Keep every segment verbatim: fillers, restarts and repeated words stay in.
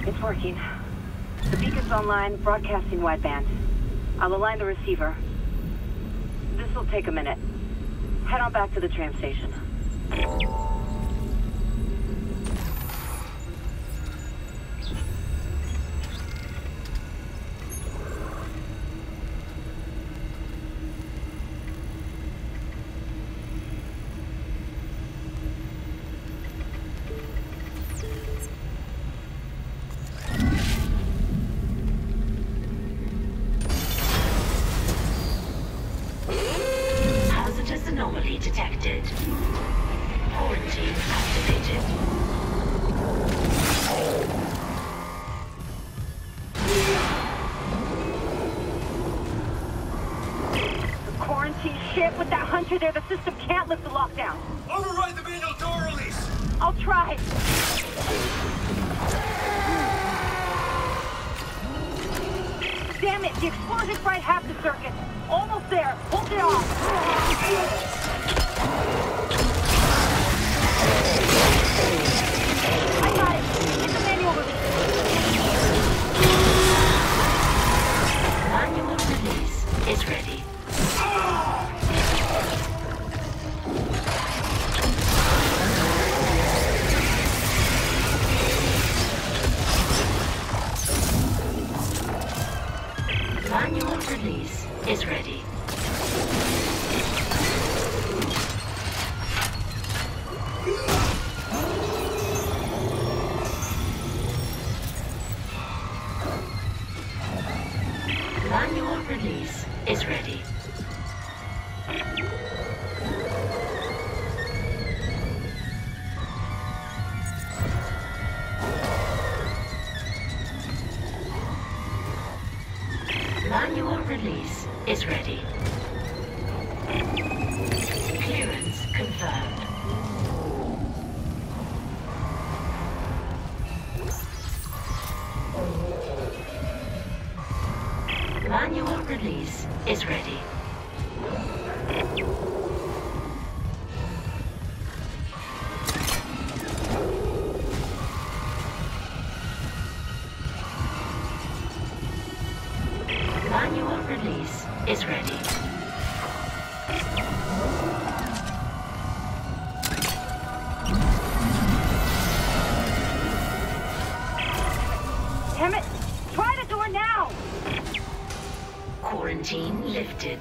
It's working. The beacon's online, broadcasting wideband. I'll align the receiver. This'll take a minute. Head on back to the tram station. Anomaly detected. Quarantine activated. The quarantine ship with that hunter there, the system can't lift the lockdown. Override the manual door release! I'll try. Damn it, the explosion fried half the circuit. Almost there. Hold it off. I got it. Hit the manual release. Manual release is ready. Manual release is ready. Manual release is ready. Manual release is ready. Clearance confirmed. Manual release is ready. Manual release is ready. Damn it! Try the door now! Quarantine lifted.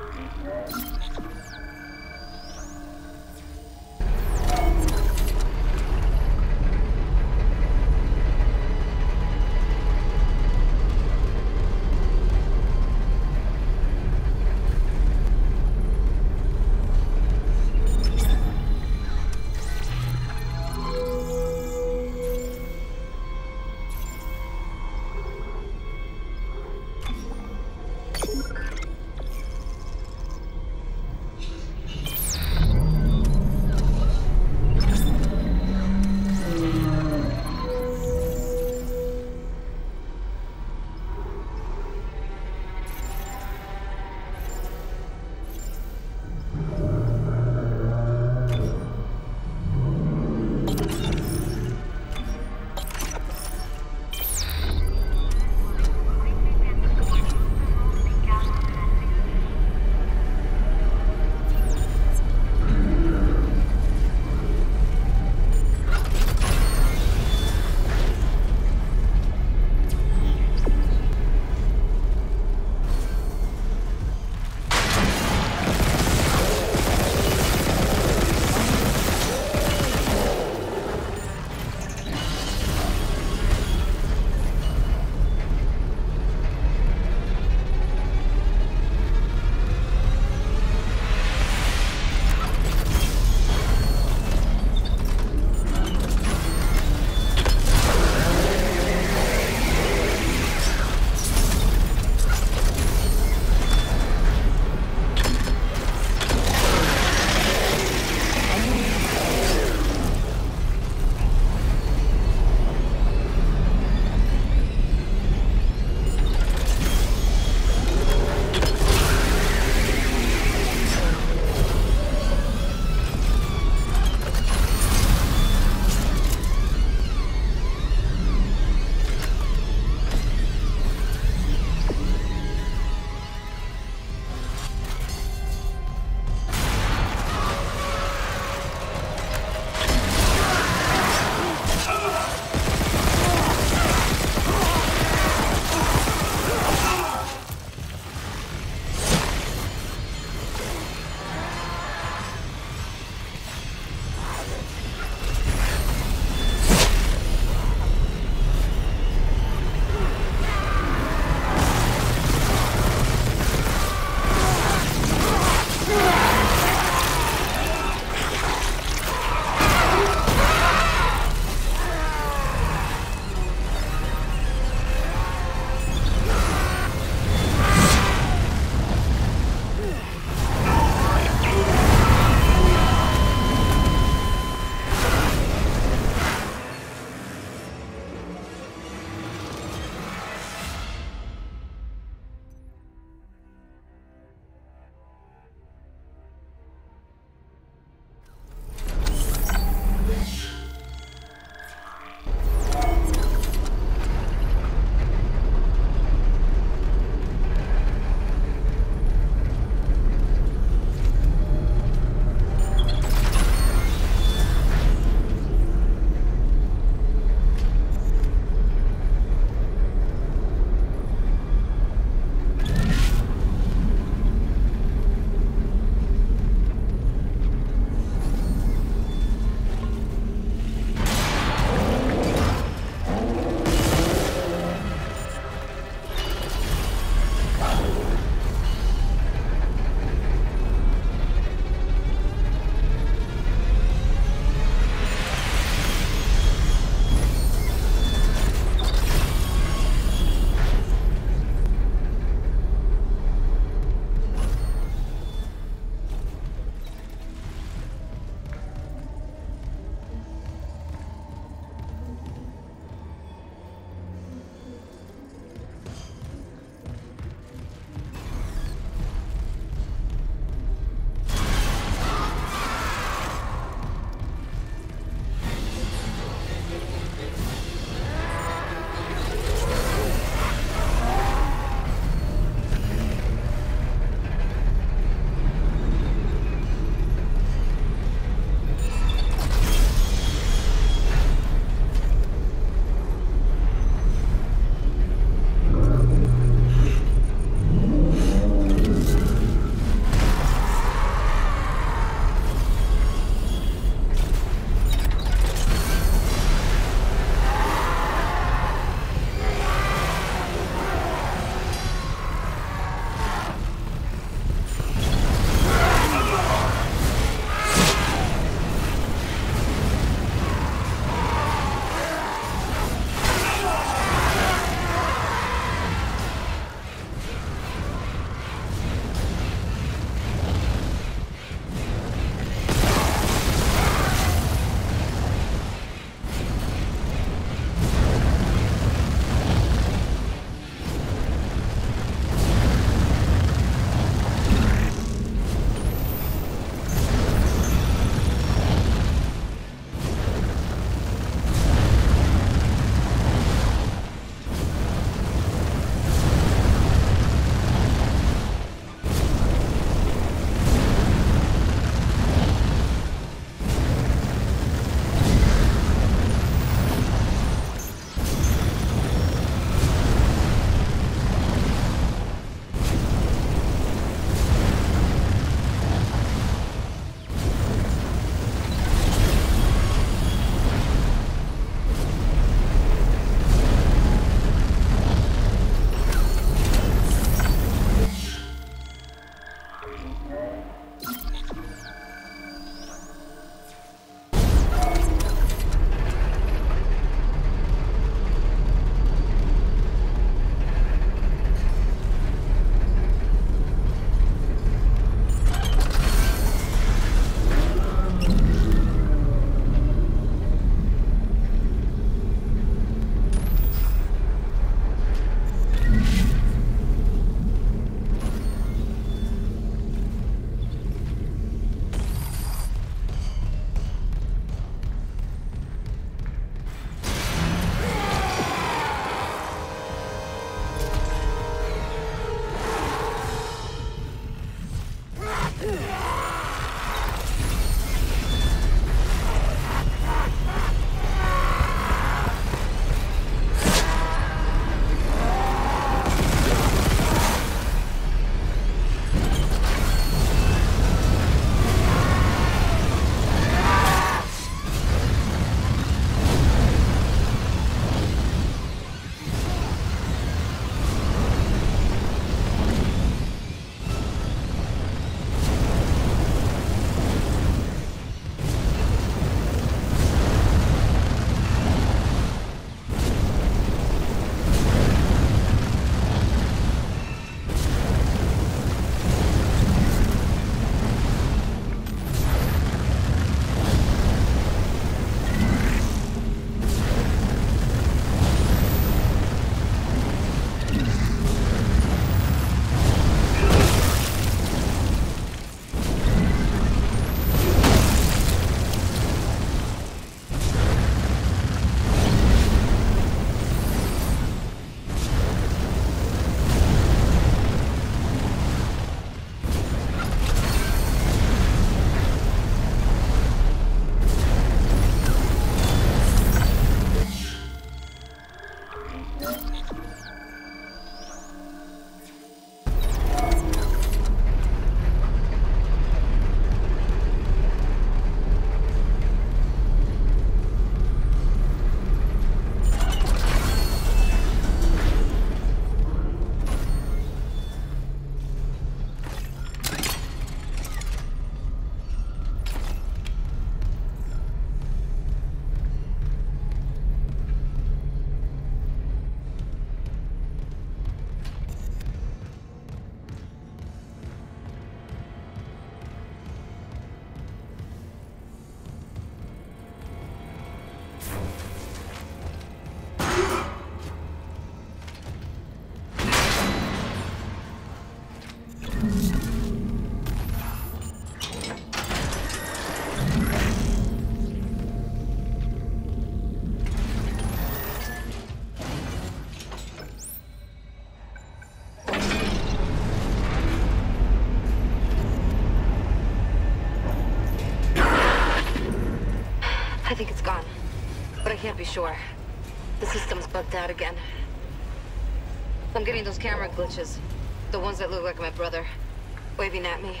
can't be sure. The system's bugged out again. I'm getting those camera glitches. The ones that look like my brother. Waving at me.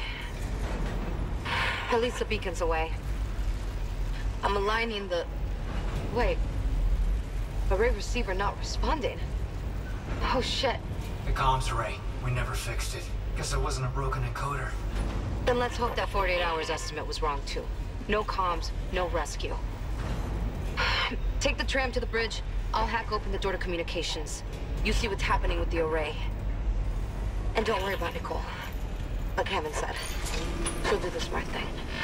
At least the beacon's away. I'm aligning the... Wait. Array receiver not responding. Oh shit. The comms array. We never fixed it. Guess it wasn't a broken encoder. Then let's hope that forty-eight hours estimate was wrong too. No comms, no rescue. Take the tram to the bridge. I'll hack open the door to communications. You see what's happening with the array. And don't worry about Nicole. Like Hammond said, she'll do the smart thing.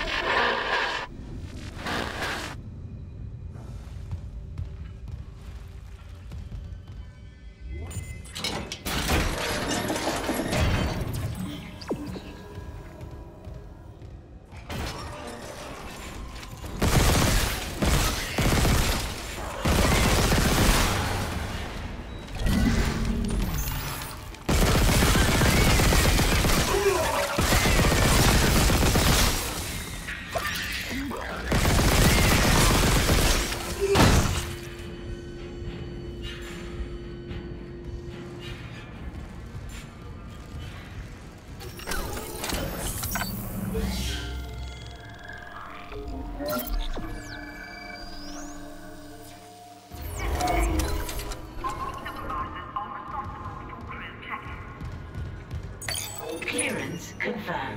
Clearance confirmed.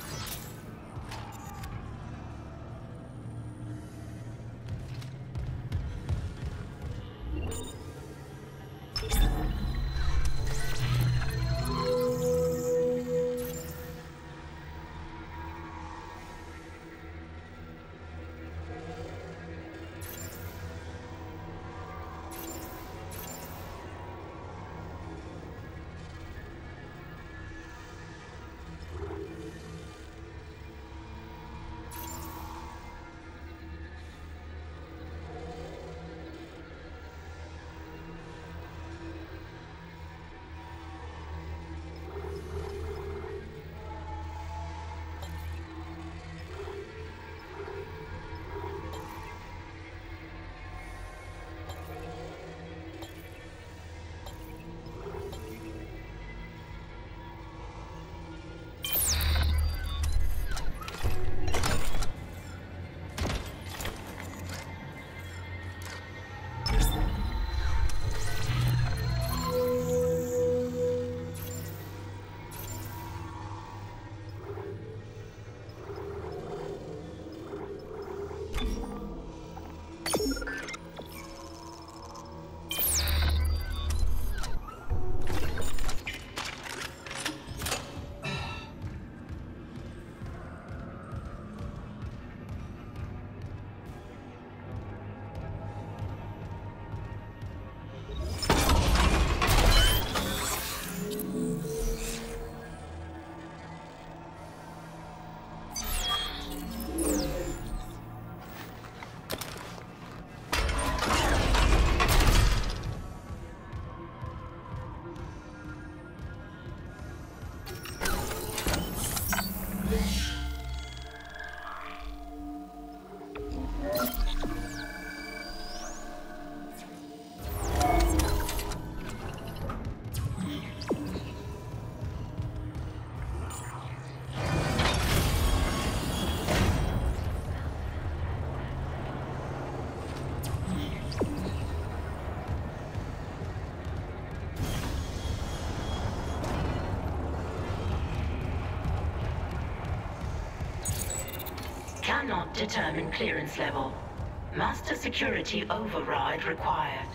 Cannot determine clearance level. Master security override required.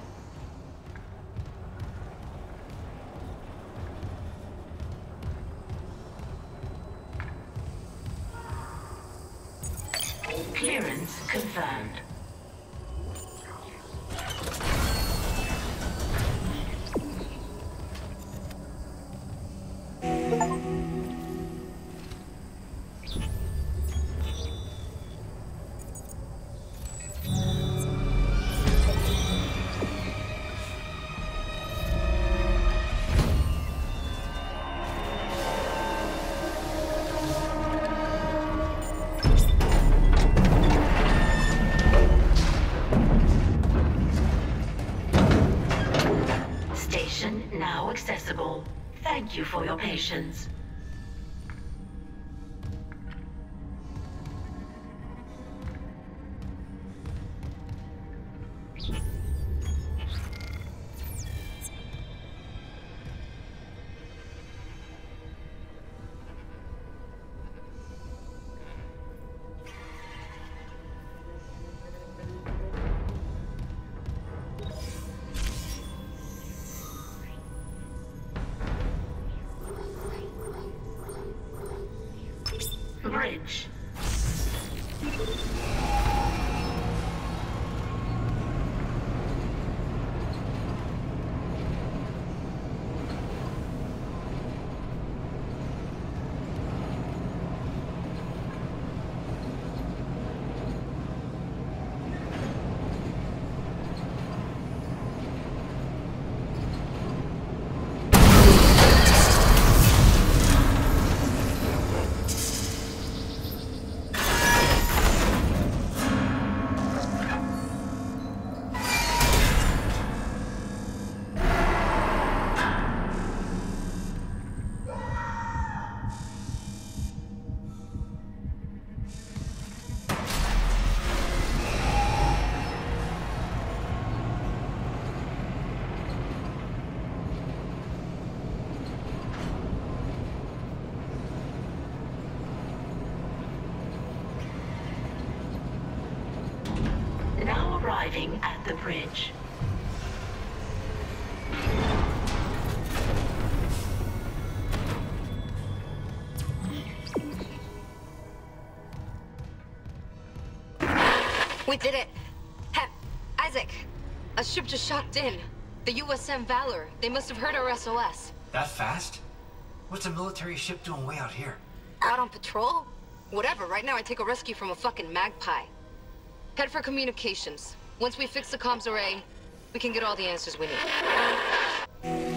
Clearance confirmed. now accessible. Thank you for your patience. Bridge. Now arriving at the bridge. We did it! Ha Isaac! A ship just shocked in. The U S M Valor. They must have heard our S O S. That fast? What's a military ship doing way out here? Out on patrol? Whatever, right now I take a rescue from a fucking magpie. Head for communications. Once we fix the comms array, we can get all the answers we need.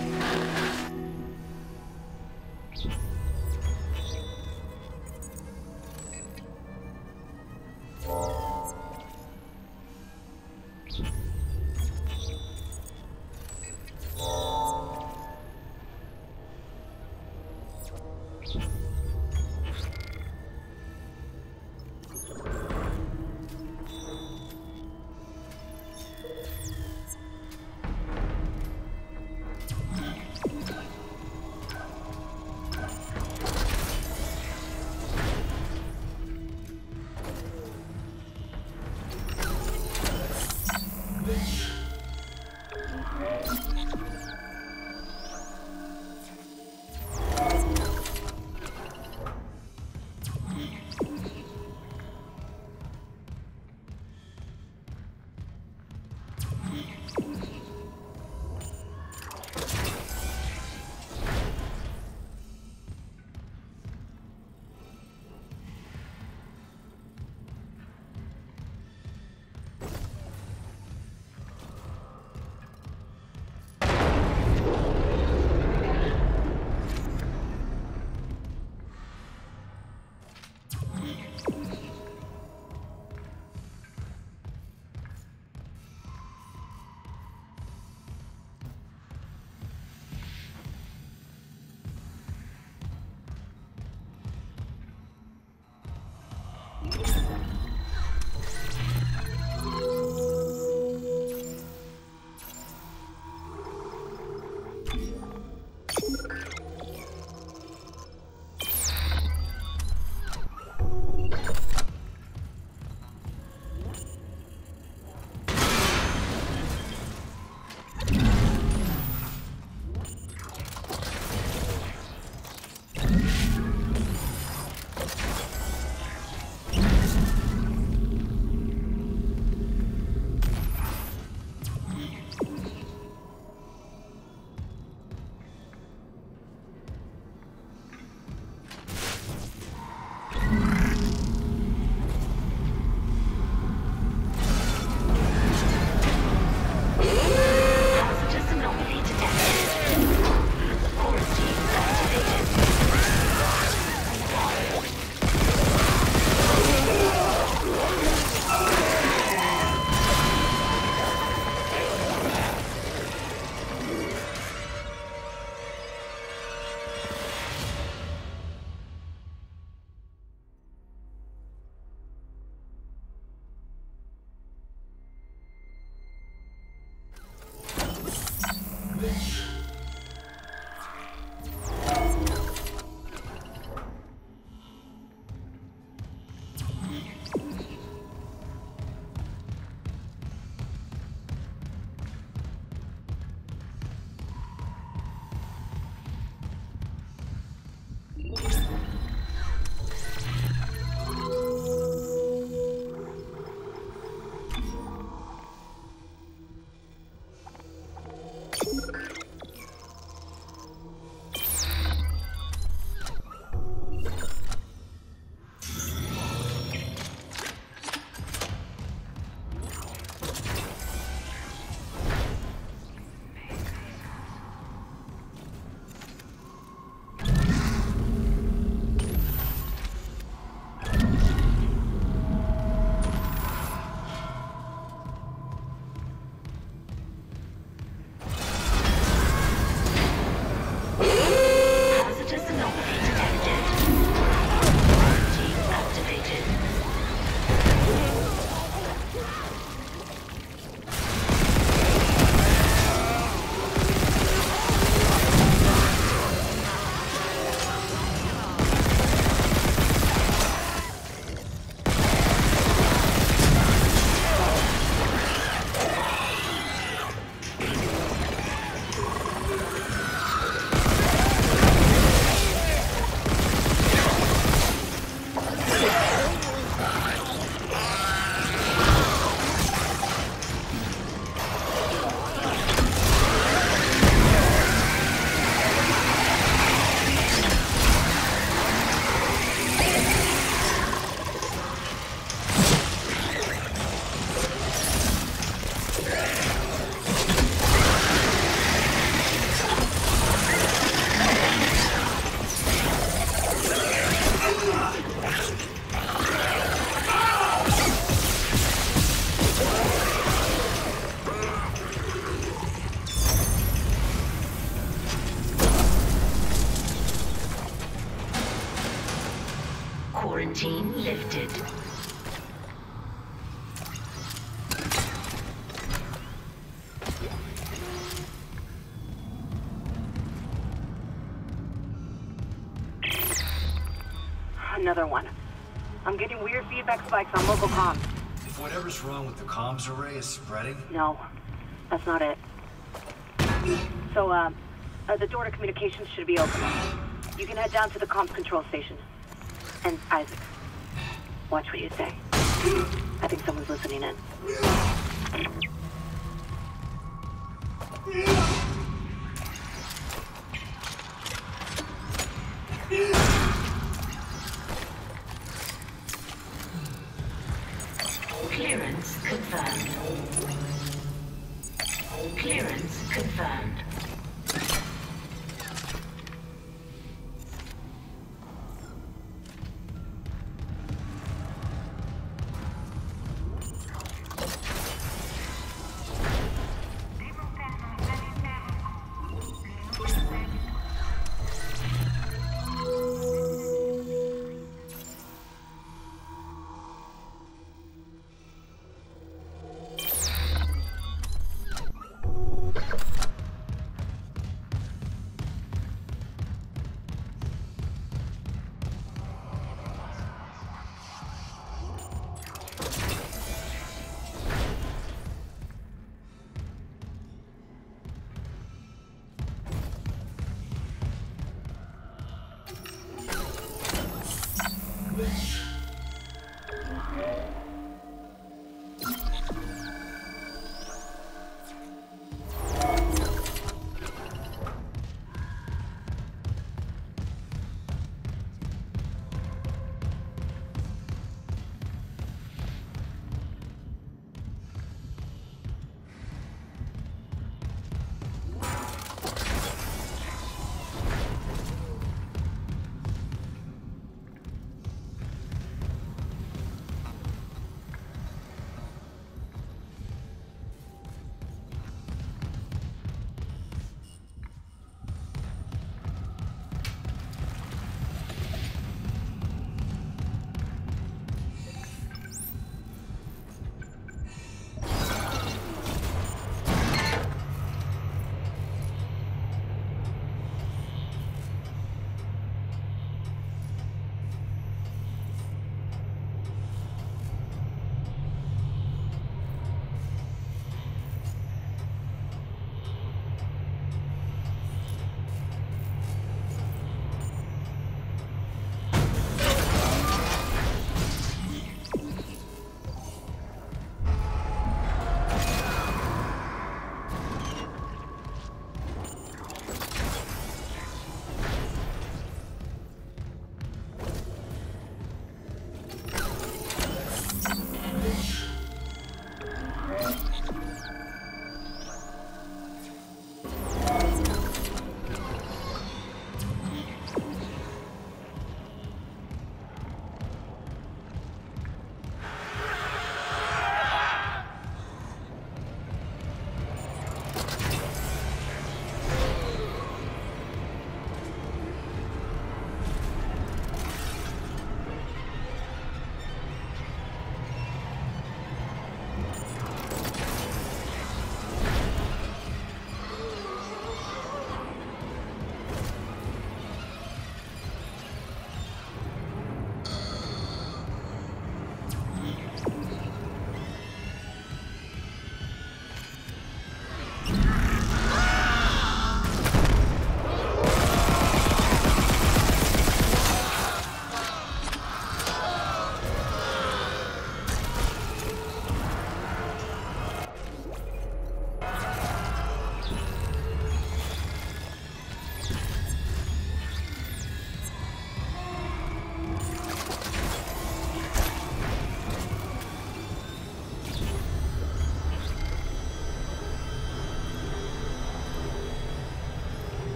Quarantine lifted. Another one. I'm getting weird feedback spikes on local comms. If whatever's wrong with the comms array is spreading... No, that's not it. So, uh, uh, the door to communications should be open. You can head down to the comms control station. And Isaac, watch what you say. I think someone's listening in. Clearance confirmed. Clearance confirmed.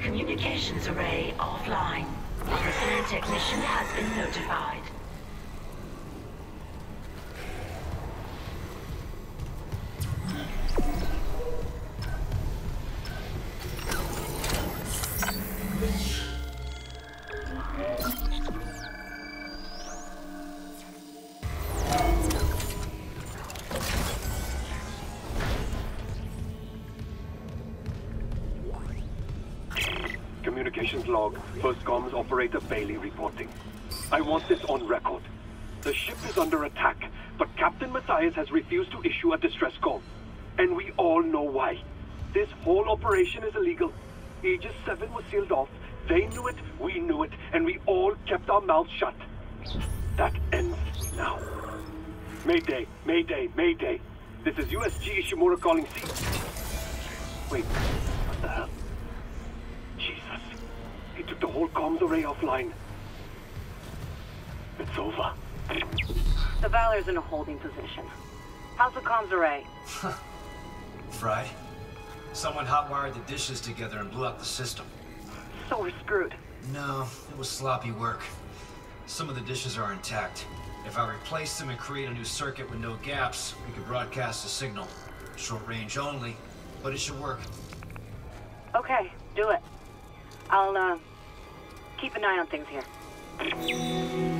Communications array offline. Repair technician has been notified. Communications log. First comms operator Bailey reporting. I want this on record. The ship is under attack, but Captain Mathius has refused to issue a distress call. And we all know why. This whole operation is illegal. Aegis seven was sealed off. They knew it, we knew it, and we all kept our mouths shut. That ends now. Mayday, Mayday, Mayday. This is U S G Ishimura calling C. Wait, what the hell? Jesus. He took the whole comms array offline. It's over. The Valor's in a holding position. How's the comms array? Fried. Someone hotwired the dishes together and blew out the system. So we're screwed. No, it was sloppy work. Some of the dishes are intact. If I replace them and create a new circuit with no gaps, we could broadcast a signal. Short range only, but it should work. Okay, do it. I'll, uh, keep an eye on things here.